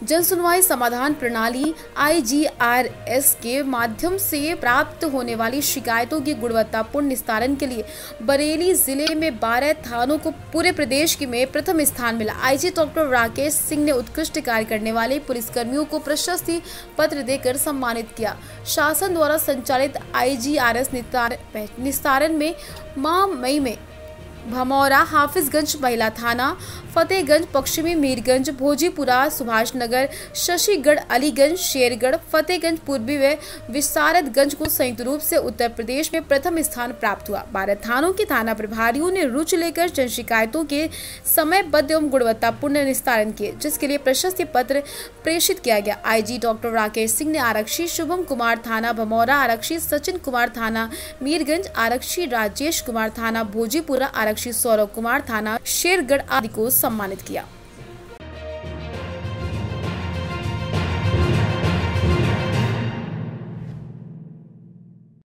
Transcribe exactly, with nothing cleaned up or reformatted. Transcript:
जन सुनवाई समाधान प्रणाली आई जी आर एस के माध्यम से प्राप्त होने वाली शिकायतों के गुणवत्तापूर्ण निस्तारण के लिए बरेली जिले में बारह थानों को पूरे प्रदेश में प्रथम स्थान मिला। आईजी डॉक्टर राकेश सिंह ने उत्कृष्ट कार्य करने वाले पुलिसकर्मियों को प्रशस्ति पत्र देकर सम्मानित किया। शासन द्वारा संचालित आई जी आर एस निस्तारण में माह मई में भमौरा, हाफिजगंज महिला थाना, फतेहगंज पश्चिमी, मीरगंज, भोजीपुरा, सुभाष नगर, शशिगढ़, अलीगंज, शेरगढ़, फतेहगंज पूर्वी व विशारदगंज को संयुक्त रूप से उत्तर प्रदेश में प्रथम स्थान प्राप्त हुआ। बारह थानों के थाना प्रभारियों ने रुचि लेकर जन शिकायतों के समयबद्ध एवं गुणवत्तापूर्ण निस्तारण किए, जिसके लिए प्रशस्ति पत्र प्रेषित किया गया। आईजी डॉक्टर राकेश सिंह ने आरक्षी शुभम कुमार थाना भमौरा, आरक्षी सचिन कुमार थाना मीरगंज, आरक्षी राजेश कुमार थाना भोजीपुरा, आरक्षी सौरभ कुमार थाना शेरगढ़ आदि को सम्मानित किया।